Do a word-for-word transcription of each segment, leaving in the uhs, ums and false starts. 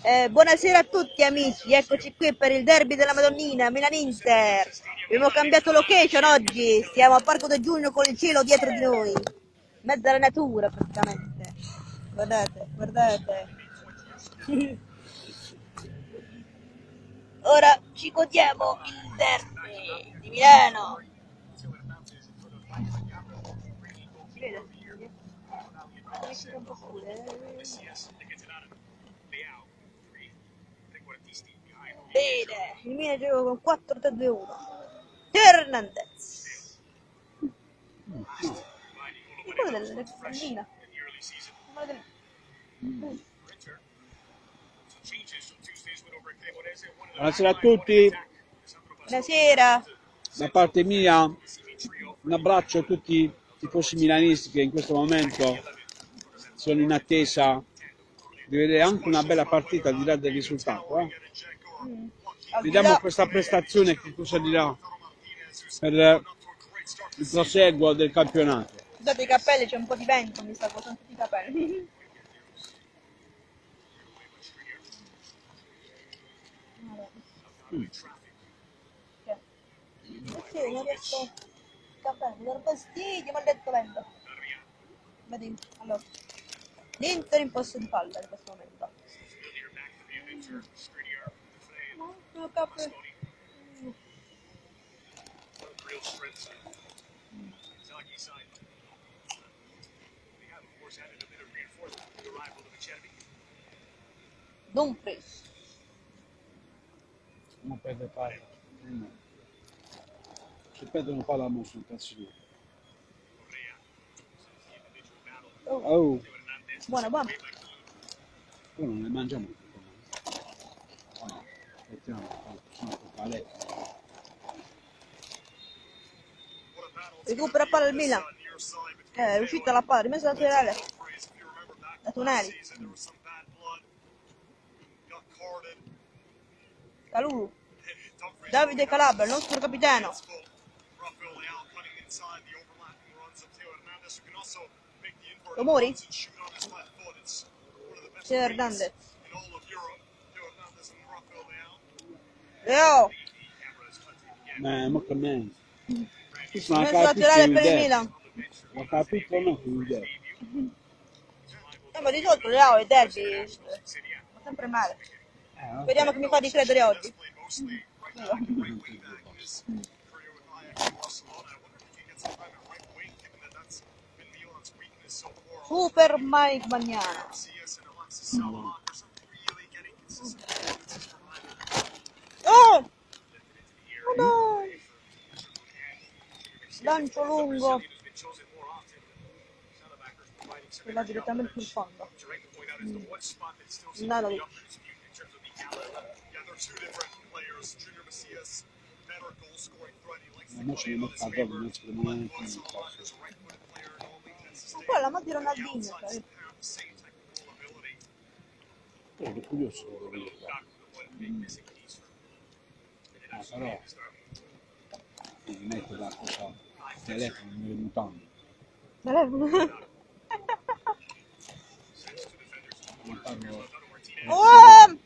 Eh, buonasera a tutti amici, eccoci qui per il derby della Madonnina, Milan-Inter. Abbiamo cambiato location oggi, siamo a Parco del Giugno con il cielo dietro di noi, in mezzo alla natura praticamente. Guardate, guardate. Ora ci godiamo il derby di Milano. Si vede? Un po' pure. Bene, il Milan gioca con quattro tre due uno. Hernandez. Quello del Milan. Buonasera a tutti, Buonasera. da parte mia un abbraccio a tutti i tifosi milanisti che in questo momento sono in attesa di vedere anche una bella partita al di là del risultato. Eh? Mm. Vediamo questa prestazione che cosa dirà per il proseguo del campionato. Scusate i capelli, c'è un po' di vento, mi sta con tutti i capelli. Mm. Sì, non riesco i capelli, mi danno fastidio, maledetto vento. Vedi, allora. L'Inter in posto di palla in questo momento. No, capelli. Dumfries. Non perde palla. No. Se perdono palla non sono cazzo. Oh. Oh, Buona, buona. poi non le mangiamo tutte. No, mettiamo una paletta. Recupera palla il Milan. Eh, è uscita la palla, rimessa laterale. Da Tonelli. Calulu. Davide Calabria, il nostro capitano. Tomori? C'è Hernandez. Leo. Ma ma che me? Rimessa laterale per il Milan. Ma capito no che idea. Eh, ma di solito Leo e derby fa sempre male. Eh, Vediamo che mi fa ricredere oggi. Super Mike Magnano. Oh! Ma dai! Lancio lungo. E va direttamente sul fondo. Mm. Nada di... non ci metto a dopo, non ci metto Ma quella ma di Ronaldinho, sai? è curioso quello che mm. Ah, però mi metto la cosa il telefono nelle mutande. Oh!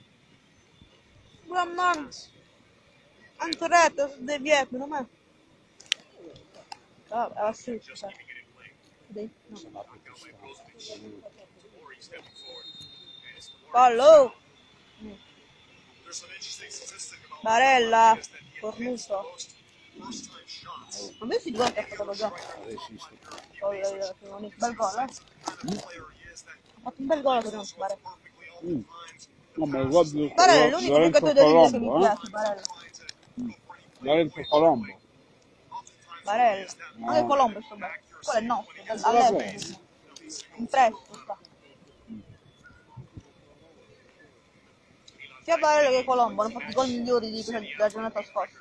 Buon Ancoretta su De Viet, non è? Ah, era sì, vedi? No. Fallo! Barella, Cornuto. Ma me si gol che ha fatto già. Oh, io, io, io, un bel gol, eh? Ha fatto un bel gol a Torino, Barella. Mm. No, ma guarda, Barella è l'unico giocatore dell'Inter che mi piace, Barella. Lorenzo Colombo. Barella. Anche Colombo sto bene. Quello è nostro, all'epoca. In prestito sta. Sia Barella che Colombo hanno fatto i gol migliori di della giornata scorsa.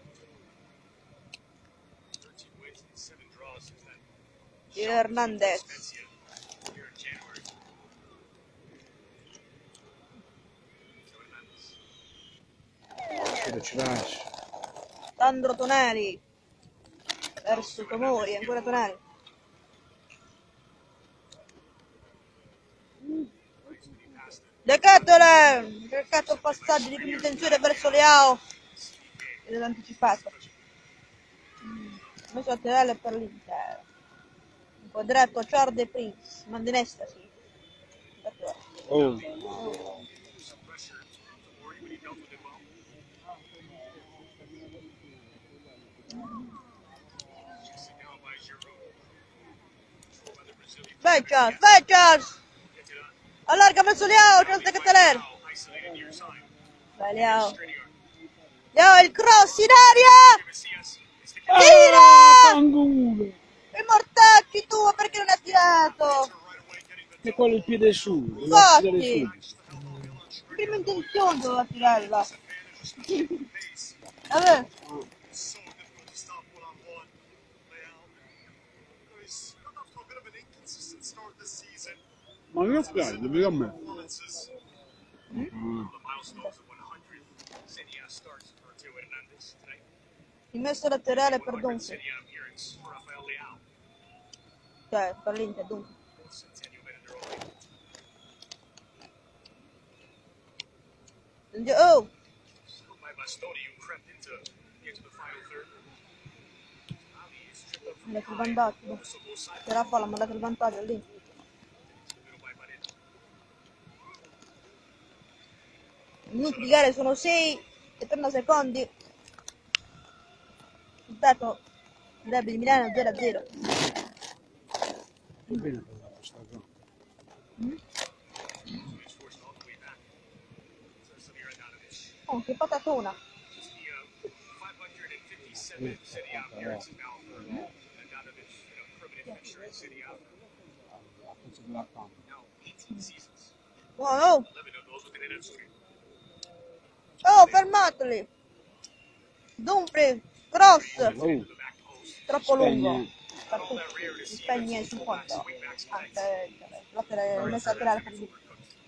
Hernandez. Sandro Tonelli verso Tomori, ancora Tonelli. Decathlon! Cercato il passaggio di prima intenzione verso Leao ed è anticipato. Messo laterale per l'Inter. Inquadrato Ciorde Prince, manda in estasi. Oh. Vai Charles, vai Charles! Allarga verso Leao, Charles De Ketelaere. Vai Leao. Leao il cross in aria! Tira! Fanculo! I mortacci tu, perché non ha tirato? E quello il piede su, doveva tirare Infatti! su. Prima intenzione doveva tirarla. Vabbè. Ma che fai? Devi a me. Rimesso laterale per Dunque. Cioè, per l'Inter, Dunque. Oh! Mandato il vantaggio. C'era palla, ha mandato il vantaggio lì. I minuti di gara sono sei e trenta secondi. Risultato derby di Milano zero a zero. Va bene per la questa cosa. Mm? Oh, che patatona! Oh, oh! Oh, fermateli! Dumfries, cross! Oh, Troppo lungo. spegne. Per tutti. Si spegne sul fondo. Anche laterale, messa laterale per lui.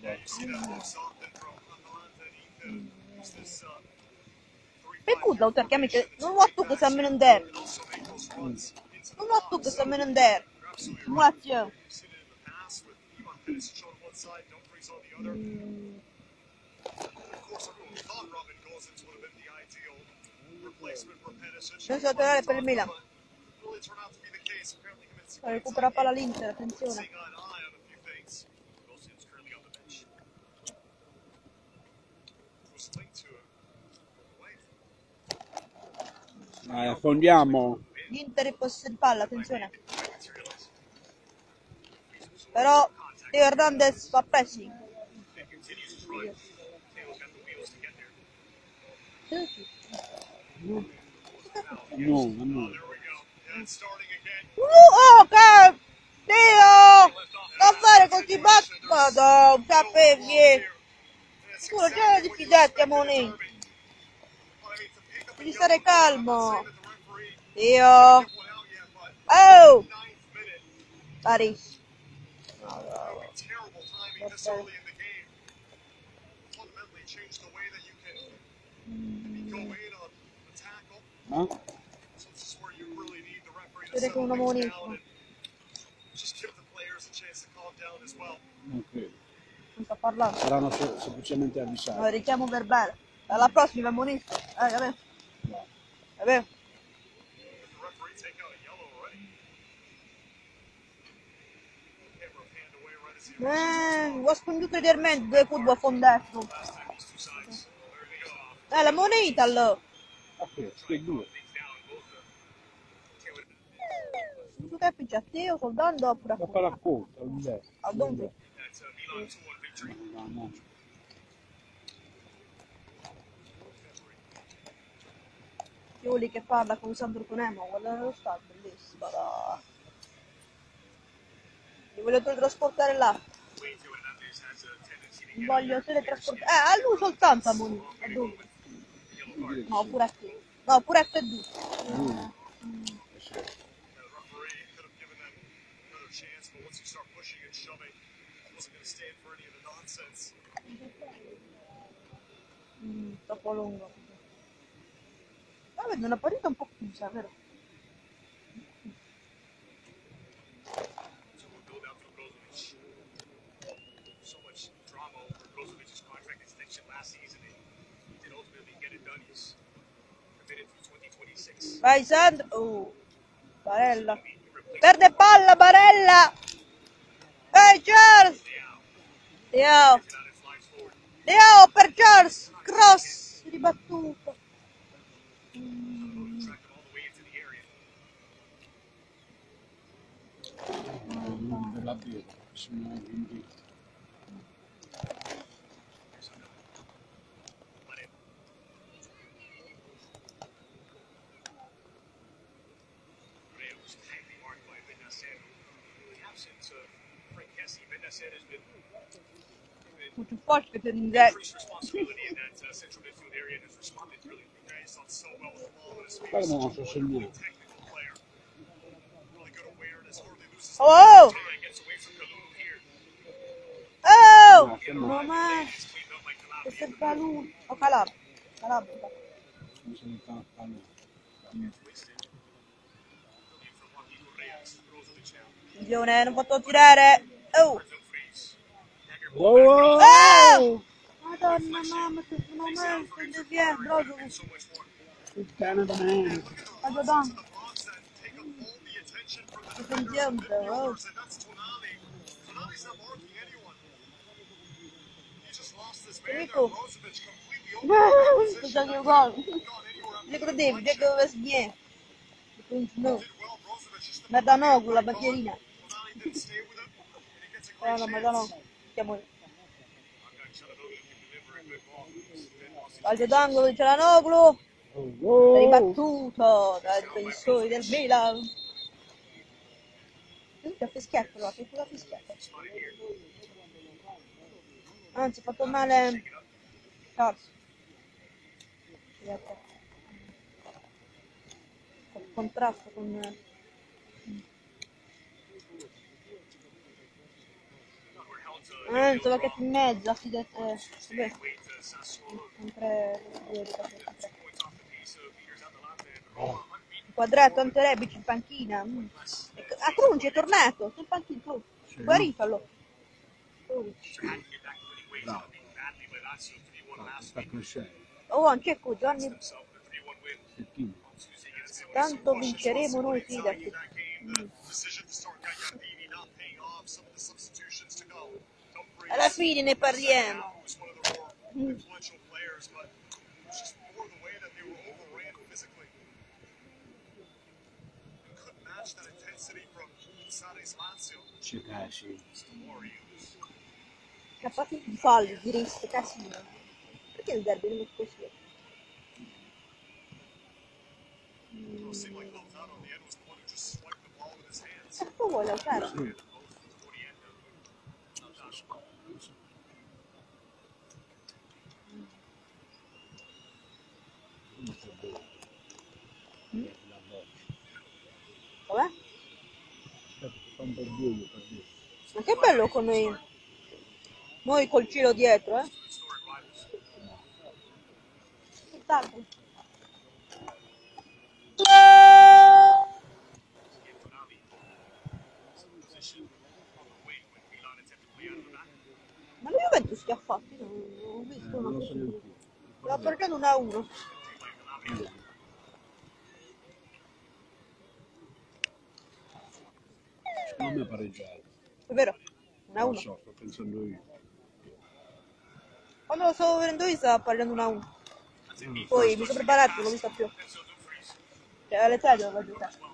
Pekut lautar kami ke non waktu ke sa menender. Non waktu ke sa menender. Muatje. Senza laterale per il Milan. Recupera palla l'Inter, attenzione. Dai, affondiamo. L'Inter in possesso di palla, attenzione. Però Teo Hernandez fa pressing. No, no. Uh, oh, che... Dio! Non fare così basso! Madonna, sapevi! Tu non c'è di fidarti a Moni! Devi stare calmo! Dio! Oh! Paris! Eh? Vedete una moneta. Non credo. Non sta parlando. Saranno se- semplicemente No, avvisati. richiamo verbale. Alla prossima moneta. Eh, vabbè. Vabbè. Eh, ho spinto leggermente due curve a fondato. Eh, la moneta allora. Ok, che due. Tu che più a te o soldando oppure a Da fare a conto, al destro. A dove? No, no. Io lì che parla con Sandro Conemo, guardate lo stadio, bellissimo. No. Li voglio teletrasportare là. Li voglio teletrasportare. Eh, a lui soltanto a Moni. A dove? No, pure a te. No, pure a te e due. Mm, troppo lungo. Ma vedo una partita un po' chiusa, vero? Vai Sandro. Oh. Barella. Perde palla, Barella. Ehi Charles. Leo. Leo per Charles. Cross. Ribattuto. Mm. della birra, sono quindi Muito forte per Zé. guarda non so se lui Oh! Oh! No más. Questo è il Calù. Oh, Calabria. Calabria. mi sono fatto Attenzione, non posso tirare. Oh! wow. Oh! Madonna, mamma, che momento. Che è? Brozovic. Puttana da me. Madonna. Attenzione, oh. Nico. Cosa che gol? Dico David, dico dove si viene. No. Merda no, con la banchierina. Eh, no, merda no. Chiamo io. Calcio d'angolo di Cialanoglu. Oh. Ribattuto dai difensori del Milan. Che fischietto, là, che cosa fischietto? Anzi, ha fatto male Charles. Il contrasto con... Eh, insomma che in mezzo, affidate... Vabbè. Sempre... Il quadrato ante Rebic in panchina. Mm. A Crunci è tornato, sul panchino, tu. Sì. Guarifalo. Bravo. Sta crescendo. Oh, non c'è qui, Gianni. Pettino. Tanto vinceremo noi, fidati. Mm. Alla fine ne parliamo. Mm. Ci casci. Ha fatto i falli di rischio, casino. Perché il derby non è così? Mm. Che vuole Lautaro? Sì. Mm. Vabbè? Fa un po' buio per dire. Ma che bello con noi, noi col cielo dietro, eh? Tutt'altro. Ma la Juventus che ha fatto? Io non ho visto Eh, una non lo cosa. so neanche io. L'ha portato uno a uno. Secondo me ha pareggiato. È vero? uno a Non lo uno. so, sto pensando io. Quando lo stavo vedendo io stava parlando uno a uno. Poi mi sono preparato, non l'ho vista più. Cioè alle tre dovevo giocare.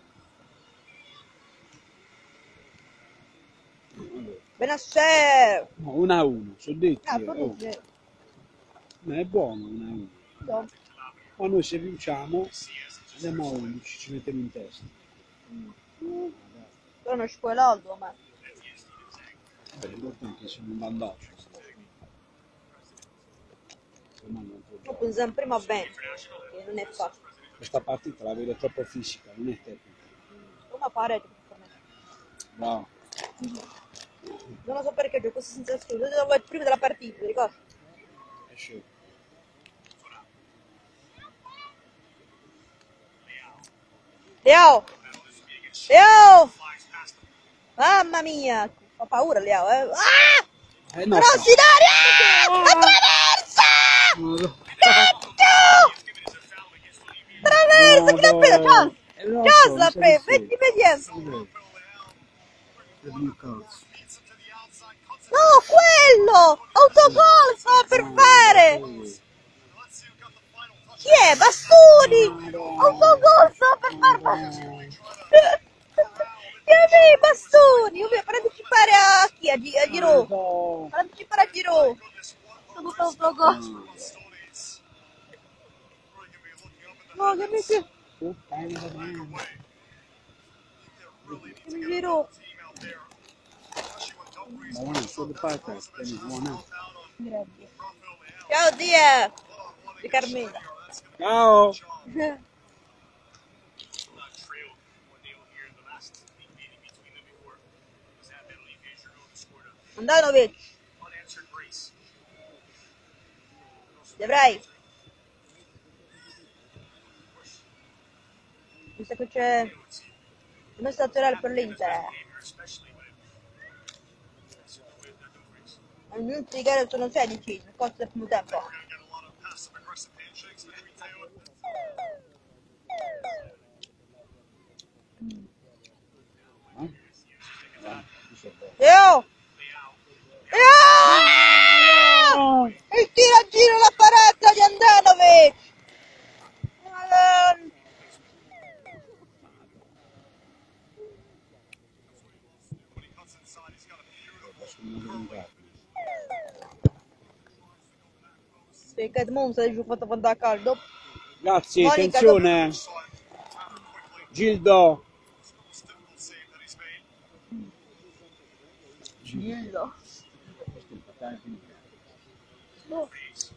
Benasser! No, uno a uno, sono detti. Ah, eh, per oh. lui, Ma è buono uno a uno. no. Ma noi se vinciamo andiamo a undici, ci mettiamo in testa. Mm. Però non ci puoi l'altro, ma... Beh, l'importante è che siamo un vantaggio. Ormai non può- Lo pensiamo prima bene, che non è facile. Questa partita la vedo troppo fisica, non è tecnica. Come fare per me? Bravo. Non lo so perché ho questa sensazione, lo devo prima della partita, ti ricordi? Esce. Leo! Leo! Mamma mia! Ho paura Leo, eh! Ah! Eh no, Rossi d'aria! Attraversa! no. Cacchio! lo Già so, la mi sa pre, di vedi, sì. vediamo. Sì, vedi. Vedi cazzo. No, quello! Autogol stava per fare! Sì. Chi è? Bastoni! Madonna. Autogol stava per fare Bastoni! Che avevi Bastoni? Io voglio partecipare a chi? A, Gi- a Giro? Madonna. Partecipare a Giro! Sono tutto autogol! No, che mi che che mi Giro! Ma guarda, solo parte, tieni buona. Grazie. Ciao zia! Di Carmela. Ciao. Andanovic! Dovrai! Visto che c'è il messaggio laterale per l'Inter. I minuti di gara sono sedici, costa il primo tempo. Io! Io! E tira a giro la parata di Andanovic! Madonna. Perché Edmond si è fatto andare a caldo. Grazie, Monica, attenzione. Gildo. Gildo. No.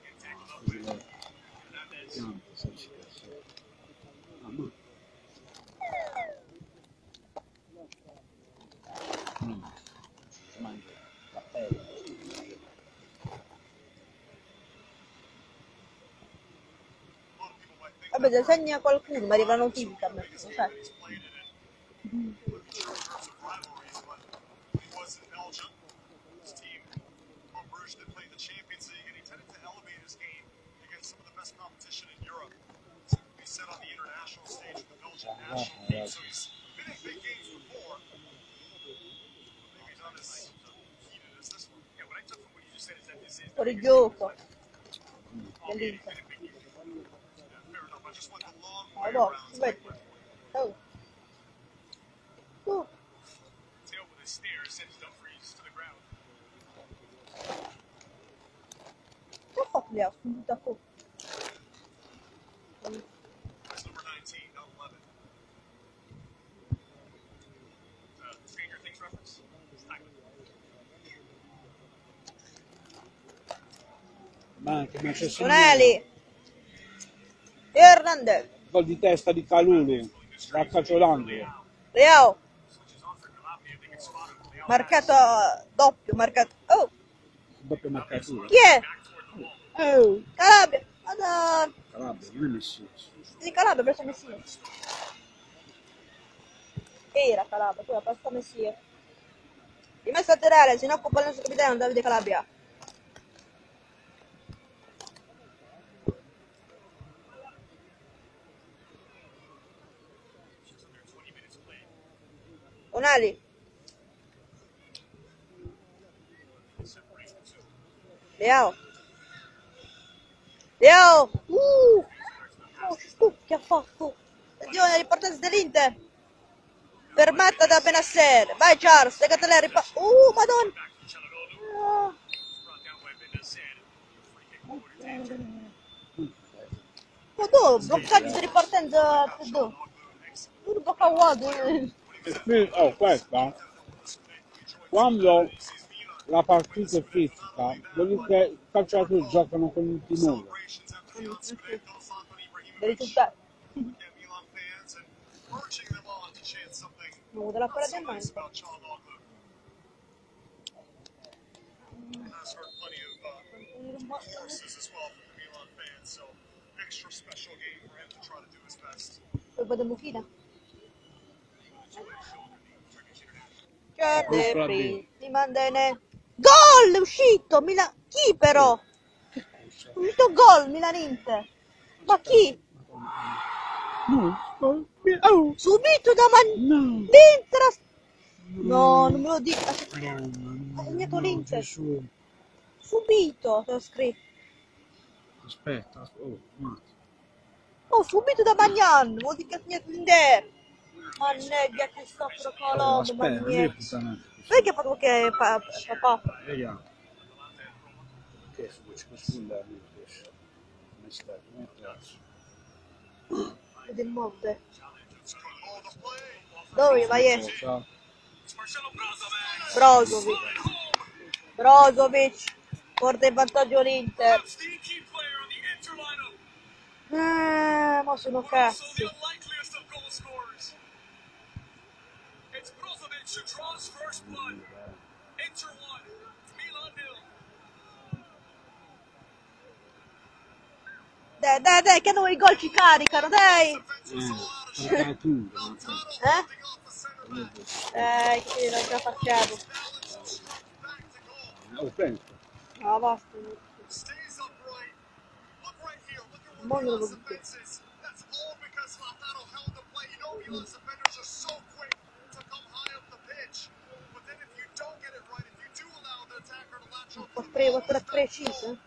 Vabbè, se segna qualcuno, mi arriva una notifica a me, lo sai. Fuori gioco. Dell'Inter. Oh no, metti. Oh. Oh. Che ha fatto lì? Ha spuntato a fuoco. Ma che mi ha cesso Tonelli. Hernandez. gol di testa di Caluli da calcio d'angolo. Leo. Marcato doppio, marcato. Oh, Doppia marcatura. chi è? Oh, Calabria. Madonna. Calabria, non è Messina. Di Calabria presso Messia. Era Calabria, poi ha presso Messia. Rimesso laterale, se ne occupa il nostro capitano Davide Calabria. Onali. Leo. Leo. Uh. Oh, uh, che ha fatto? Attenzione, ripartenza dell'Inter. Fermata da Benasser. Vai Charles, legate lei, ripa... Uh, madonna. Oh, tu, bloccaggio di ripartenza. Tu, tu blocca Wad. Oh, questa, quando la partita è fisica, vuol dire che i calciatori giocano con il timore. Dei risultati. No, della quella del mano. Poi vado Mukhina. Certo, mi mandane. Gol è uscito! Milan... Chi però? È uscito gol Milan Inter. Ma chi? No, Oh! Subito da man... No! L'Inter ha... No, non me lo dico. Ha segnato l'Inter. Gesù. Subito, te l'ho scritto. Aspetta, oh, no. Oh, subito da Magnan. Vuol dire che ha segnato l'Inter. Mannaggia che soffro Oh, Colombo, aspetta, non è Magnetti. puttanate. Perché ha fatto che pa- papà? Vediamo. Che su questo sculla mi piace. Come stai? Come piace? Ed è morte. Dove vai? Ciao. Brozovic. Brozovic. Porta in vantaggio l'Inter. Eh, ma sono cazzi. Dai, dai, dai, che noi i gol ci caricano, dai! Eh, tu. Eh? Eh, che non ce la facciamo. Oh, prendi. No, basta. Non lo voglio più. Un po' pre- un po' preciso.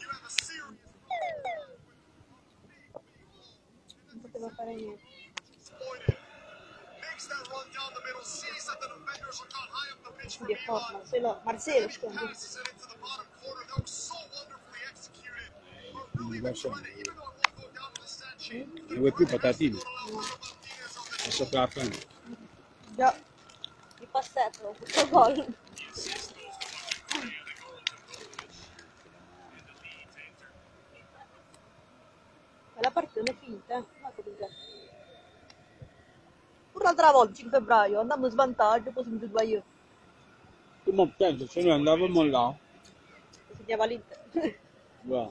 Non poteva fare niente. Quindi è forte, Marcelo, Marcelo, scusa. Non lo so. Non vuoi più patatine? Adesso te la prendo. Già, il passetto, questo gol. Ma la partita non è finita, eh? Ma che cos'è? Pure l'altra volta, cinque febbraio, andammo in svantaggio, poi siamo due io. Tu mi pensi, se noi andavamo là, Segnava l'Inter. wow.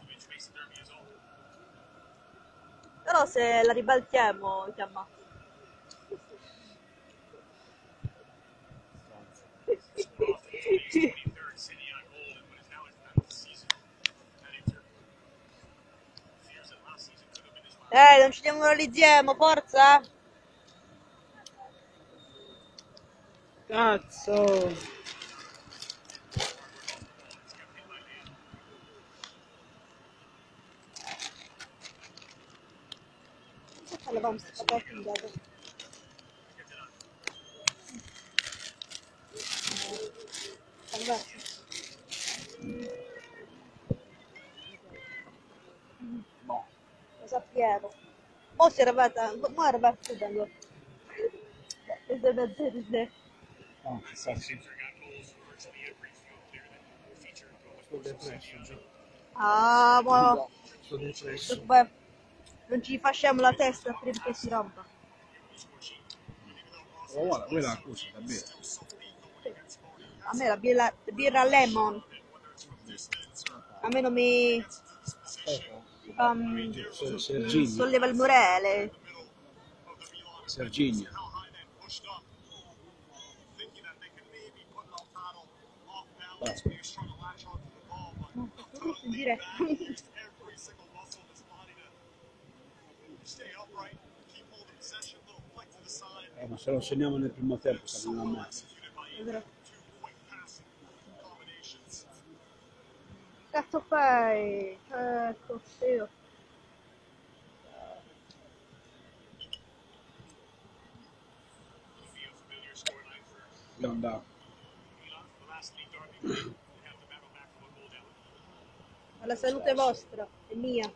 Però se la ribaltiamo, ti ammazzo. Eh, non ci demoralizziamo, forza! Cazzo! Levamos patate in casa. Salvaci. No. Lo sappiamo. Mo si è arrivata, mo è arrivata da questo è mezzo di te. No, chissà sì. Sto depresso già. Ah, mo Sto depresso. beh, non ci facciamo la testa prima che si rompa. Oh, guarda, quella è la cosa da bere. A me la birra, la birra lemon. A me non mi um, Sergigna. solleva il morale. Sergigna. Basta. In diretta. Eh, ma se lo segniamo nel primo tempo siamo una massa. Cazzo fai? Ecco, io. Devo andare. Alla salute vostra e mia.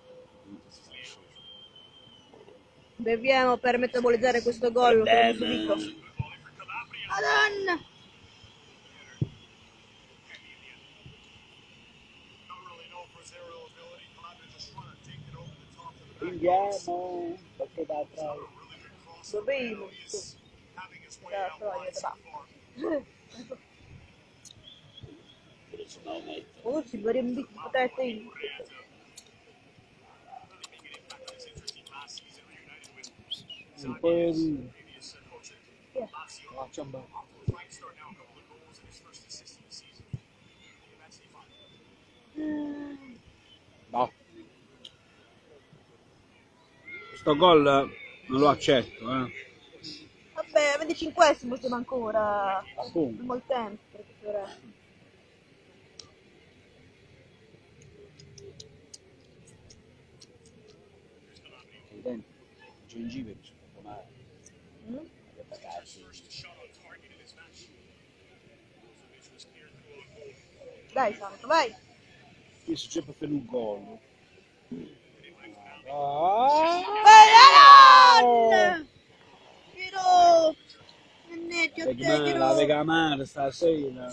Beviamo per metabolizzare questo gol. Madonna! Andiamo, perché da atrás. Dovevo. Da Troia, da Oh, ci vorremmo di potere in. Un po' di... Yeah. Facciamo. No. Questo gol Non lo accetto, eh. Vabbè, venticinquesimo siamo ancora. Appunto. Abbiamo il tempo per recuperare. Il gengibre mi sono fatto male. Mm? Dai, Santo, vai. Io sto sempre per un gol. Ah! Vai, Giro! Mannaggia te, La Giro! Vega Amara stasera.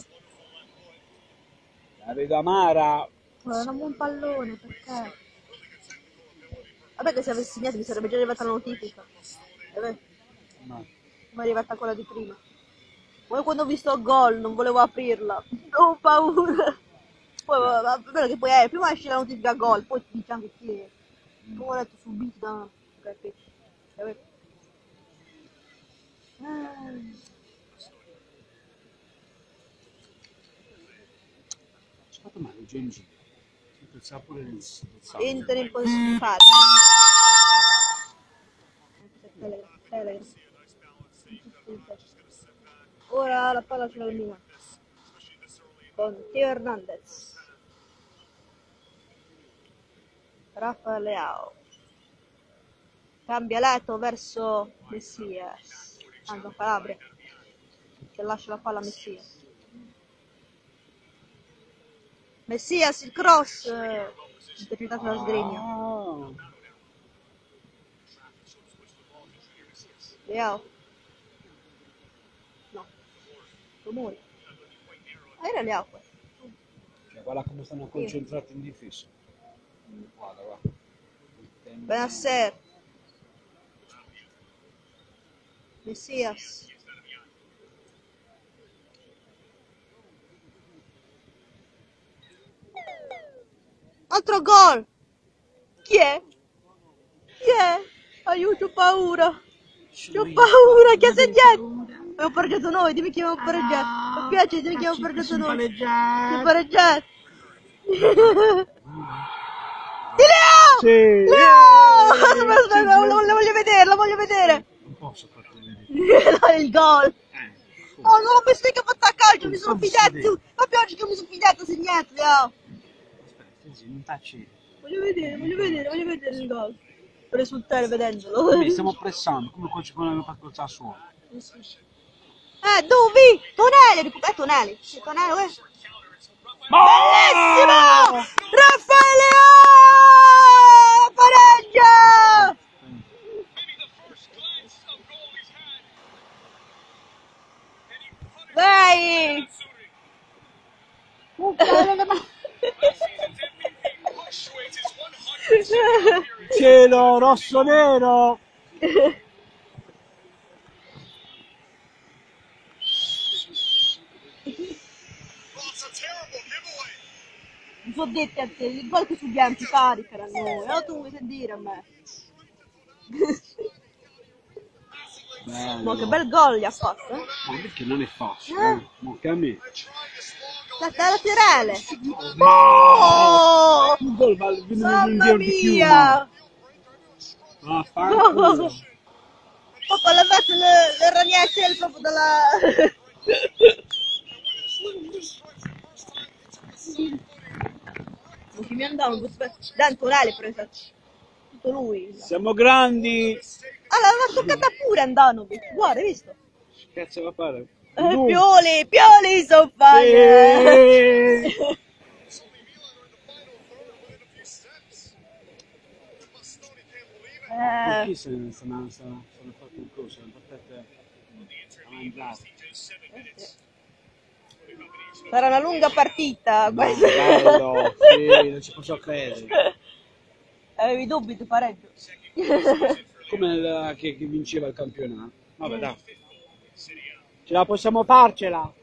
La Vega Amara. Guarda, un buon pallone, perché? Vabbè che se avessi segnato mi sarebbe già arrivata la notifica. Vabbè, No. mi è arrivata quella di prima. Poi quando ho visto il gol non volevo aprirla. Ho paura. Poi va bene che poi è, prima esce la notifica gol, poi ti dice anche chi è. Poi ho detto subito da... Capito? Vabbè. Ah. Ci ho fatto male il gengibre. Il sapore del sangue. Entra in posizione fare. Ora la palla ce l'ha il Milan con Teo Hernandez, Rafa Leao, cambia lato verso Messias, anche Calabria che lascia la palla a Messias. Messias, il cross eh, intercettato da Sgregno. Ah. Leao, no, Tomori. Ah, era Leao questo. Cioè, guarda come stanno concentrati in difesa. Guarda, guarda. Benasser, Messias, altro gol. Chi è? Chi è? Aiuto, ho paura. Ho paura, chi ha segnato? Abbiamo pareggiato noi, dimmi chi abbiamo pareggiato. Mi piace, dimmi chi abbiamo pareggiato noi. Siamo pareggiati. Di Leo! Sì. Leo! Aspetta, aspetta, la voglio, la voglio vedere, la voglio vedere. Non posso farti vedere. Dai, il gol. Eh, Oh, non l'ho visto che ha fatto a calcio, mi sono fidato. Ma piace che mi sono fidato, segnato, Leo. aspetta, sì, non tacci. Voglio vedere, voglio vedere, voglio vedere il gol. Per risultare vedendolo. Noi stiamo pressando, come quando abbiamo fatto il Sassuolo. Eh, dove? Tonelli, recupera Tonelli. Sì, Tonelli, uè. Bellissimo! Raffaele pareggia! Vai! Cielo rosso nero. Mi sono detto a te, il gol che subiamo si carica a noi, no tu vuoi sentire a me. Bello. Ma che bel gol gli ha fatto, eh? Ma perché non è facile, eh? Ma che a me. La laterale! No! Un gol vale più di un Mamma milione di più. mia! Ah, fanculo. Papà l'ha fatto le, le ragnette proprio dalla... Non che mi andava, Dan Tonale presa tutto lui. Siamo grandi. Allora l'ha toccata pure Andanovic, guarda, hai visto? Che cazzo va a fare? Eh, Pioli, Pioli so fare! Sì. Eh, Chi se ne sono fatto un coso? Sono portate a mangiare. sarà una lunga partita No, questa. bello, sì, non ci posso credere. Avevi dubbi tu pareggio? Come la, che, che vinceva il campionato. Vabbè, dai. Ce la possiamo farcela.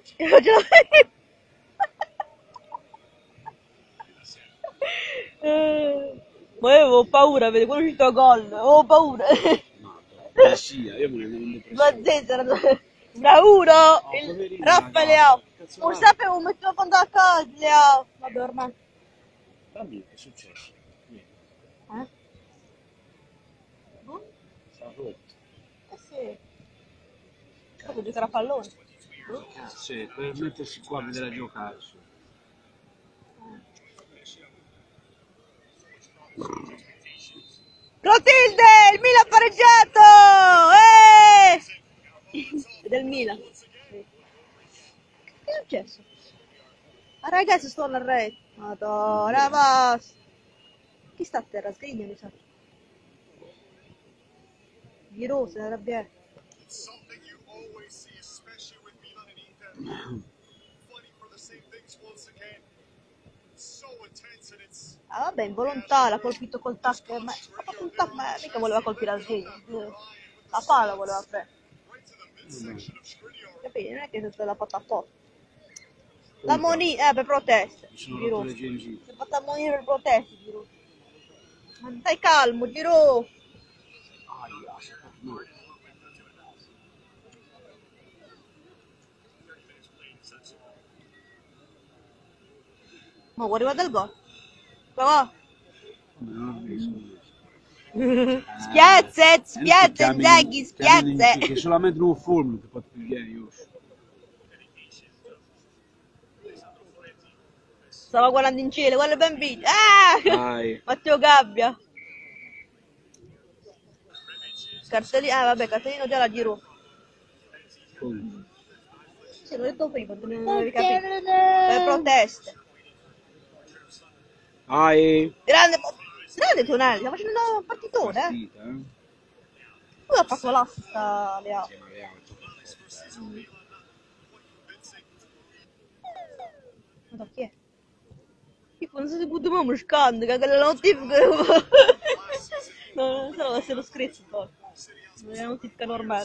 Eh, ma io avevo paura, vedi, quando è uscito gol, avevo paura. No, beh, sì, io me ne andavo in Ma depressione. zero, da uno, Oh, il poverino, Raffa ragazzi, Leao. cazzo Non va? sapevo, mettevo a fondo a casa, Leao. Vabbè, ormai. Dammi che è successo. Niente. Eh? Boh? sta rotto. Eh sì. Proprio giocare a pallone. Sì, per mettersi qua a vedere giocare. Sì. Clotilde, il Milan pareggiato! Eh! È del Milan. Sì. Che è successo? Ah ragazzi, sto alla rete. Madonna, basta. Chi sta a terra? Sgrigna, mi sa. Giroud, se ne arrabbiato. Ah vabbè, involontario, ha colpito col tacco, ma ha fatto un tacco, ma mica voleva colpire la sgrigna. La palla voleva prendere. Capito? Non è che se l'ha fatta apposta. La monina, eh, per proteste. Mi sono Giroud. rotto le gengive. Si è fatta ammonire per proteste, Giroud. Ma stai calmo, Giroud. Aia, no. Ma vuoi arrivare dal gol? Prova. Come non ho visto? Spiazze, spiazze, chiami- Inzaghi, chiami in- spiazze. Che solamente un fulmine ti può pigliare io. Stava guardando in cielo, guarda il bambino. Ah! Dai. Matteo Gabbia. Cartellino, ah vabbè, cartellino già la Giroud. Come? Sì, l'ho detto prima, tu non avevi capito. Per proteste. Dai. Grande, grande Tonelli, sta facendo una partitone, eh. Partita, eh? Lui ha fatto l'assist a Leao. Sì, ma vediamo. Ma chi è? Tipo, non so se potevamo moscando, che quella notifica... No, non so, deve essere scritto poi. Non è una notifica normale.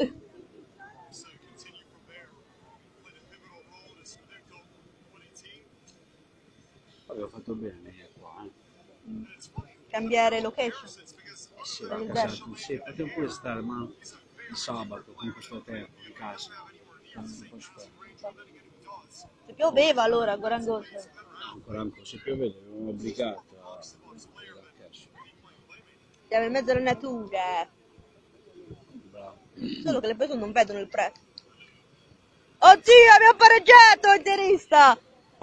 Avevo fatto bene io qua, eh. Cambiare location. Sì, Per il esatto, derby. sì, potevo pure stare, ma il sabato con questo tempo in casa. Non posso fare. Se pioveva allora, a Gorangoso. Ancora ancora, se pioveva ero obbligato a... Siamo in mezzo alla natura. Bravo. Solo che le persone non vedono il prezzo. Oh zio, abbiamo pareggiato, interista!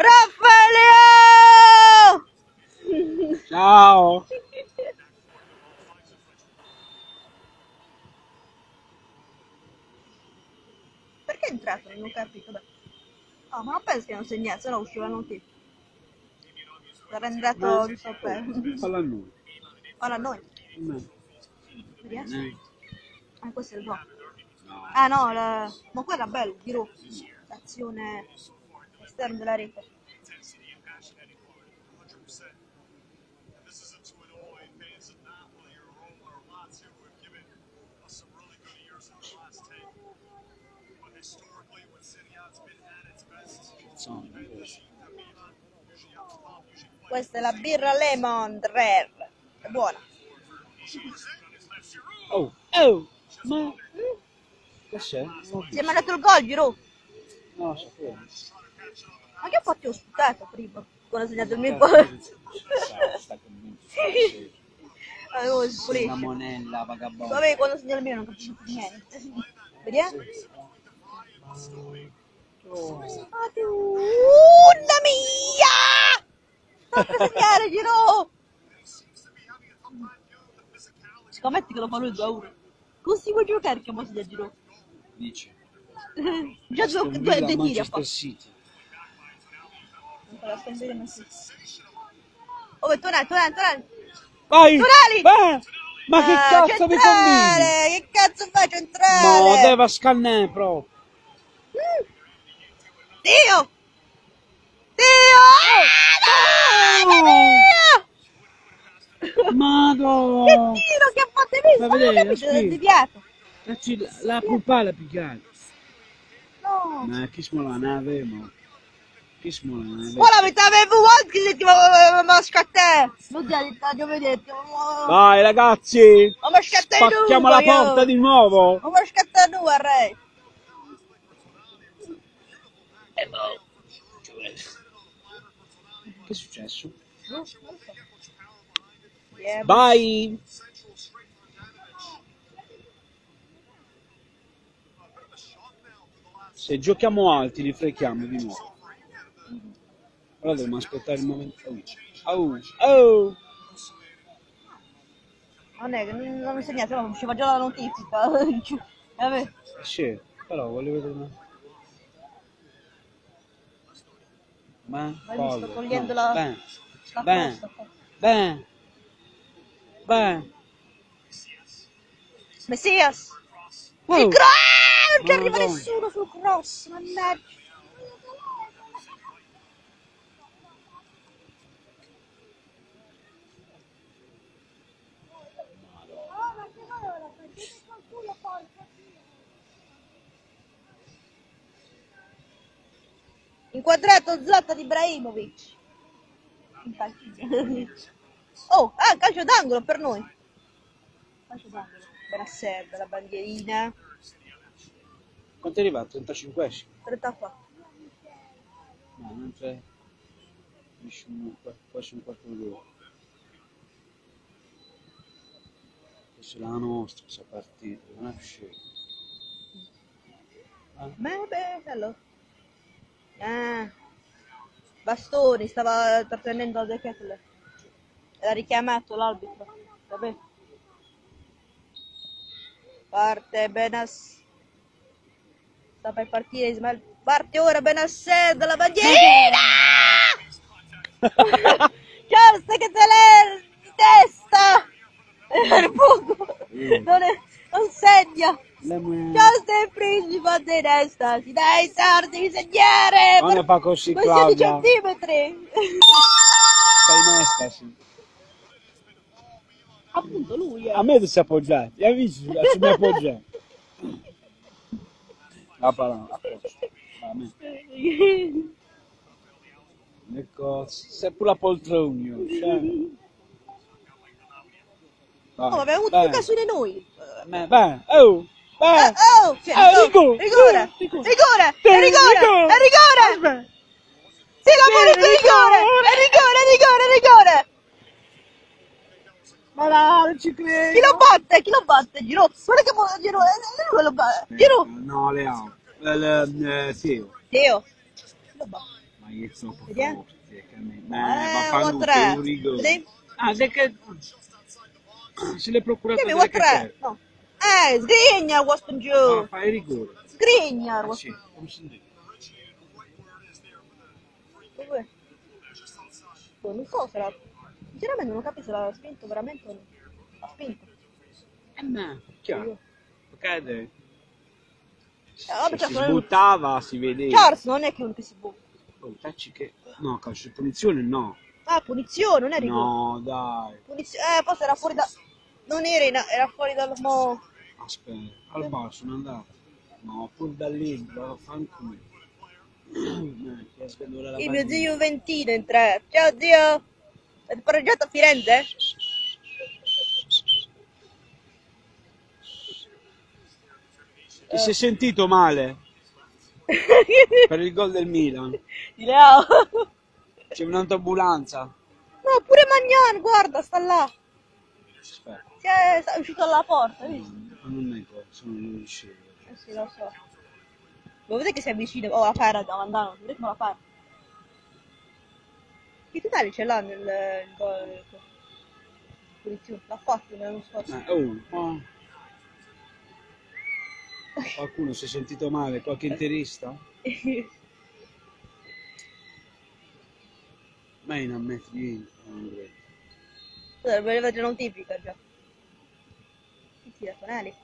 Raffaele! Ciao! Perché è entrato? Non ho capito. Beh. No, ma non penso che non segnasse, se no usciva la notizia. Sarà entrato Ma- giusto per... Falla a noi. Ora noi. No. Vediamo. Eh, Ah, questo è il gol. no. Ah no, la... ma qua era bello, Giroud. L'azione esterna della rete. Insomma, Questa è la birra Lemon Rare. È buona. oh, oh, ma... Che c'è? Non ho Si è visto. mandato il gol, Giroud. No, lo sapevo. Ma che ho fatto ospitato prima? Quando ho segnato il mio Sta- gol. sta- sta convinto, sta- sì. Avevo Sei spulisci. una monella vagabonda. Vabbè, quando segno il mio non capisco più niente. Vediamo. Madonna mia! Sta per segnare, Giroud! Scommetti che lo fa lui due a uno. Così vuoi giocare che mo segna Giroud? Dici. Già Aston due, Villa, due, due tiri a Manchester fa. City. La Aston Villa non si... Oh, Tonali, Tonali, Tonali! Vai! Tonali! Vai! Ma che Ah, cazzo mi combini? centrale! Che cazzo fai Ma centrale? deve scannare proprio. Mm. Dio! Dio! Ah, mamma mia! Che Madonna! tiro che ha fatto, hai visto? Fai Non ho vedere, capito, è aspetta. deviato. Cazzo, la pupala picchiata. No. Ma chi smola ne aveva? Chi smola ne aveva? Ora mi avevo anche che ma scattè. Non ti ha detto, giovedì. Vai ragazzi! Ma scattè in Spacchiamo uno, la io. porta di nuovo! Ma scattè in due, re. Che è successo? Non so. Yeah. Vai! Se giochiamo alti li frechiamo di nuovo. Allora dobbiamo aspettare il momento. Oh, oh. Non è che non, non mi segnate, no, usciva già la notifica. Vabbè. Sì, però voglio vedere una... Ma Ma mi sto collo, togliendo no. la, Ben, la ben, crosta qua. ben, ben. Messias! Wow. Il cross! Non ci arriva Madonna. nessuno sul cross, mannaggia. Inquadrato Zlatan Ibrahimovic. Oh, ah, calcio d'angolo per noi. Calcio d'angolo. Benasser, bella bandierina. Quanto è arrivato? trentacinquesimo? trentaquattro. No, non c'è. Quasi un quarto d'ora. Questa è la nostra, questa partita, non è scemo. Ah. Ma bello. Ah. Bastoni, stava trattenendo De Ketelaere. L'ha richiamato l'arbitro. Vabbè. Parte Benas. Sta per partire Ismael. Parte ora Benasser dalla bandierina! Ciao, sta che te l'è di testa! Il buco! Non, è, non segna! Ciao, stai principe di testa! Si dai i sardi di segnare! Non ne fa così, questi Claudia. centimetri! Sei in estasi. Appunto lui, eh. A me ti si appoggiare, gli amici si mi appoggiare. La parola, a posto. A me. Ecco, sei pure la poltrona. Oh, abbiamo avuto più occasioni noi! Beh, beh, oh! Beh! Oh, oh, cioè, Eh, oh, rigore! rigore! Rigore! Rigore! È Rigore! rigore! È rigore! Sì, la Monico, rigore! È rigore, è rigore, è rigore! Ma no, non ci credo! Chi lo batte? Chi lo batte? Giro? Guarda che mo- Giro, è lui lo batte! Giro! No, Leao. El, eh, Teo. Teo! Chi lo batte? Ma io sono Vediamo. forte, che me... Eh, ma fanno uno a tre. un rigore. Vedi? Ah, se che... Se l'è procurato Dimmi, delle uno a tre! No! Eh, sgrigna, Waston giù! No, fai rigore. Sgrigna, Eh, Waston. sì, come si dice? Dov'è? Oh, non so se l'ha... Sinceramente non capisco se l'ha spinto veramente o no. Ha spinto. Eh, ma, chiaro. Cade. Eh, vabbè, Se cioè, si sono- sbuttava, si vedeva. Charles non è che uno che si butta. Oh, tacci che... No, calcio di punizione no. Ah, punizione, non è rigore. No, dai. Punizione. Eh, forse era fuori da... Non era in... era fuori dal... Mo... Aspetta, al bar sono andato. No, pur da lì, lo fanculo. Eh, che svedore la Il mio partita. zio Juventino in tre. Ciao zio! Hai pareggiato a Firenze? Ti sei sentito male per il gol del Milan? Di Leo. C'è un'autoambulanza. No, pure Magnan, guarda, sta là. Aspetta, Si è, è uscito dalla porta, hai no, visto? non è cosa, sono le uscite. Eh sì, lo so. Lo vedete che si avvicina? Oh, la fai, raga, mandano. Vedete come la fai? Che totale ce l'ha nel... il gol... il- punizione? L'ha fatto l'anno scorso. Eh, oh, oh. Qualcuno si è sentito male, qualche interista? Ma in ammetti di... non credo. Scusa, voleva già notifica già. Chi tira, Tonali?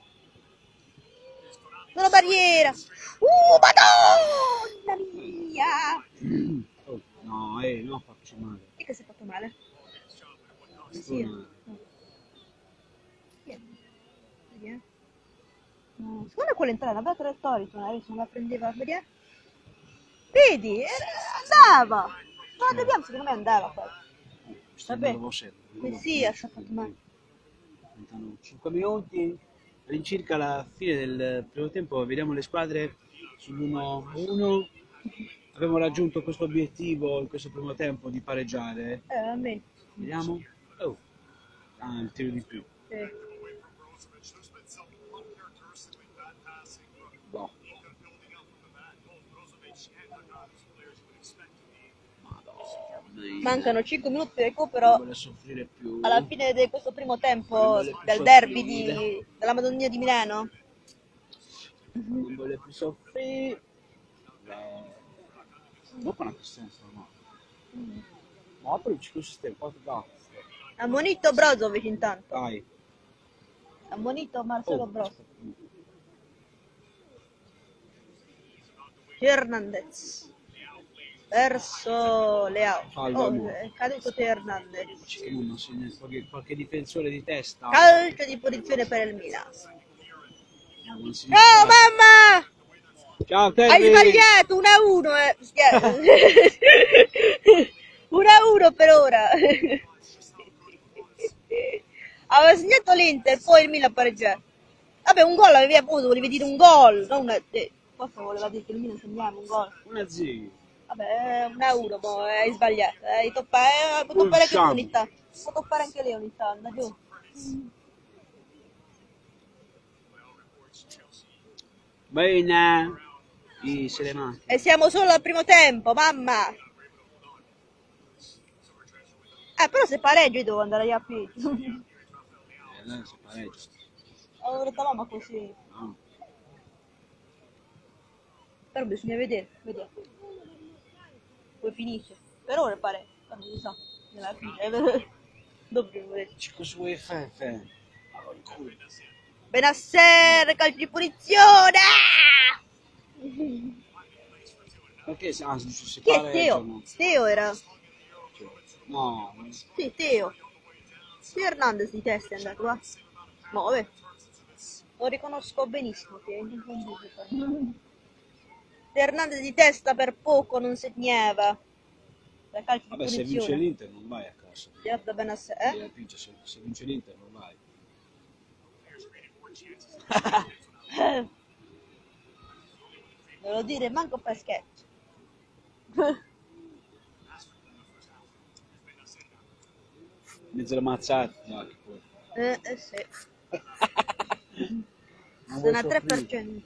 Sono barriera! Uh, madonna mia! Oh, no, eh, non faccio male. Chi è che si è fatto male? Tu Sì. no. No. Chi è? Vedi, eh? No, secondo me quella entrava, aveva traiettoria, Tonali, se non la prendeva, vedi, eh? Vedi, era- andava! Ma vediamo, secondo me andava poi. Vabbè. Eh sì, ha fatto male. Mancano cinque minuti all'incirca alla fine del primo tempo, vediamo le squadre sull'uno a uno. Abbiamo raggiunto questo obiettivo in questo primo tempo di pareggiare. Eh, almeno. Vediamo. Oh, ah, il tiro di più. Sì. Boh. Mancano cinque minuti di recupero vuole soffrire più. alla fine di questo primo tempo vuole più del derby soffrire. di, della Madonnina di Milano. Non vuole più soffrire. Dopo una questione no. Ma poi ci consiste quanto da. Ammonito Brozovic intanto. Dai. Ammonito Marcelo Oh. Brozovic. Hernandez verso Leao. Fallo, Oh, amore. è caduto Teo Hernandez. Che non so, qualche, qualche difensore di testa. Calcio di punizione per il Milan. Non si Ciao distrae. mamma! Ciao Hai Terry. sbagliato, uno a uno eh. uno a uno per ora. Aveva segnato l'Inter, poi il Milan pareggiato. Vabbè, un gol avevi avuto, volevi dire un gol, non una... eh, forse voleva dire che il Milan segnava un gol. Una zì. Vabbè, un a uno, boh, hai sbagliato. Hai toppare, puoi toppare anche tu Usciamo. ogni tanto. Puoi toppare anche lei ogni tanto, giù. Bene. I serenati. E siamo solo al primo tempo, mamma. Eh, però se pareggio io devo andare a P. Eh, lei si pareggia. Ho detto mamma così. No. Però bisogna vedere, vediamo. Poi finisce. Per ora pare, non si sa. Nella fine. Dobbiamo vedere. Ci cosa vuoi fare? Fe? Benasser, calcio di punizione! Ah! Perché se, ah, se si Chi è pareggiano? Teo? Teo era. No. Sì, Teo. Teo Hernandez di testa è andato, va. No, vabbè. Lo riconosco benissimo che è inconfondibile. Teo Hernandez di testa per poco non segnava. La calcio di Vabbè, se vince punizione. l'Inter non vai a casa. Tirato da Benasser, eh? Se vince, se, se vince l'Inter non vai. Devo dire, manco per sketch. Mezzo mazzati. No, che poi. eh, eh sì. Non Sono a vuoi tre per soffrire. cento.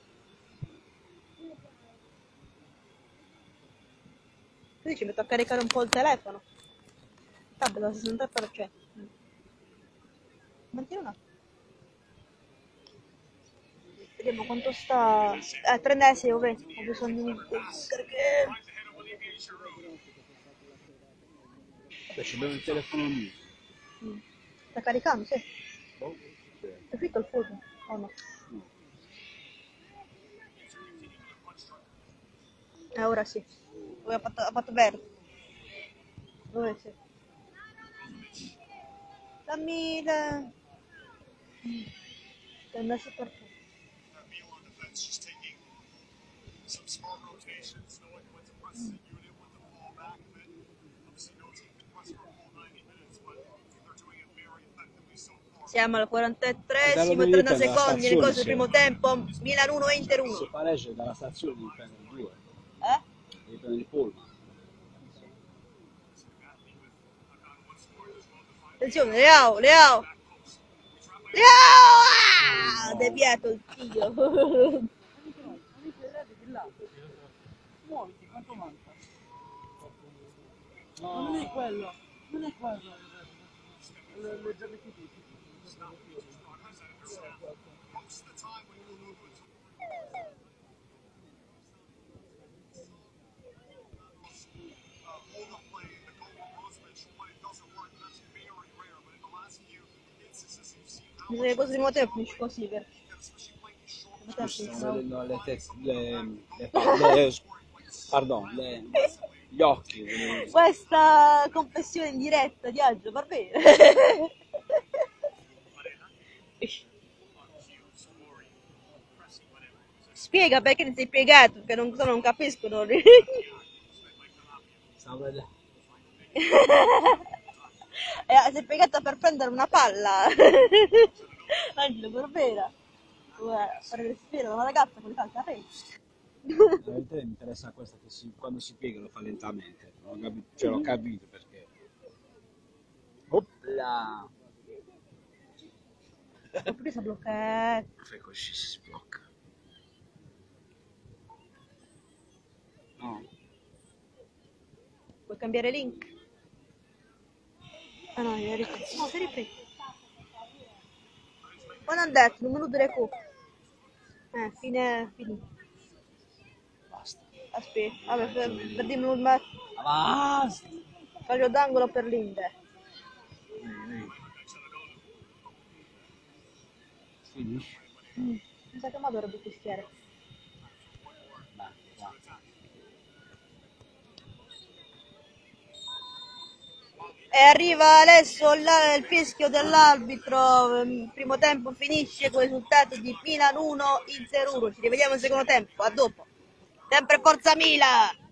Quindi ci metto a caricare un po' il telefono. Vabbè, da sessantatré per cento. Mantieni un attimo. Vediamo quanto sta. Eh, trentasei, vabbè. Ho bisogno di perché. Vabbè, ci abbiamo il telefono mio. Mm. Sta caricando, sì. Oh, sì. È finito il fuoco? Oh no. Eh, ora sì. Ora ha fatto, ha fatto verde. Ora sì. Dammi il... trentasei per cento. Siamo al quarantatreesimo, trenta secondi nel corso del primo tempo. Milan uno e Inter Se uno. pareggia dalla stazione devi prendere due. Eh? Devi prendere il pullman. Attenzione, Leao, Leao! Leao! Ah! Deviato il figlio. Muoviti, quanto manca? No, non è quello, non è quello. Le, le giornate Bisogna che questo primo tempo finisce così, perché... Sto vedendo le teste, le, le, le, pardon, le, gli occhi. Le, Questa confessione in diretta di Angelo, va bene. Spiega perché ti sei piegato, che non, non capiscono. stavo vedendo. Eh, sei piegato per prendere una palla. Angelo, Barbera. Guarda, fare respiro da una ragazza con le calze aperte. Veramente mi interessa questa che si, quando si piega lo fa lentamente. Non ho capito, cioè l'ho capito perché. Opla! Ho preso a bloccare. Fai così si sblocca. No. Puoi cambiare link? Ah no, è ripreso. No, si è ripreso. Quando hanno detto, non minuto di cuore. Eh, fine, finito. Basta. Aspetta, vabbè, per, per dirmi un metro. Basta. Calcio d'angolo per l'Inter. Finisci. Mm. Mi sa che ma dovrebbe fischiare. Vai, vai. E arriva adesso la- il fischio dell'arbitro. Il primo tempo finisce con il risultato di Milan uno, Inter uno. Ci rivediamo al secondo tempo. A dopo. Sempre forza Milan!